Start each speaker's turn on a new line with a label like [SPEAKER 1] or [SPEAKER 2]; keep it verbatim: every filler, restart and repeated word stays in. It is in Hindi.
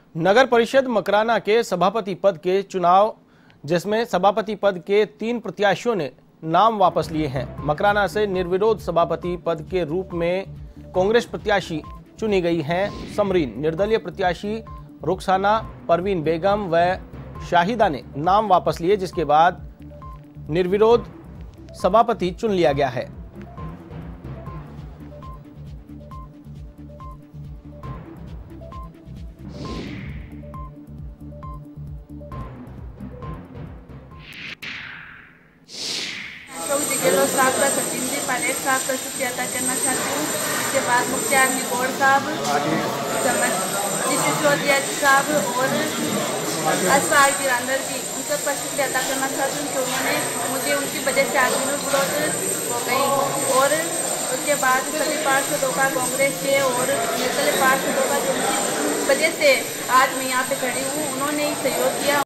[SPEAKER 1] नगर परिषद मकराना के सभापति पद के चुनाव, जिसमें सभापति पद के तीन प्रत्याशियों ने नाम वापस लिए हैं। मकराना से निर्विरोध सभापति पद के रूप में कांग्रेस प्रत्याशी चुनी गई हैं समरीन। निर्दलीय प्रत्याशी रुखसाना, परवीन बेगम व शाहिदा ने नाम वापस लिए, जिसके बाद निर्विरोध सभापति चुन लिया गया है।
[SPEAKER 2] साहब का सचिन जी पायलट साहब का शुक्रिया अदा करना चाहती हूँ। उसके बाद मुख्तार निगोड़ साहब, सिसोदिया साहब और असफाक गिरांदर जी, उन सब का शुक्रिया अदा करना चाहती हूँ कि उन्होंने मुझे उनकी वजह से आज में ग्रोथ हो गई। और उसके बाद सभी पार्षदों का, कांग्रेस के और निर्दलीय पार्षदों का, जो उनकी वजह से आज मैं यहाँ पे खड़ी हूँ, उन्होंने ही सहयोग किया।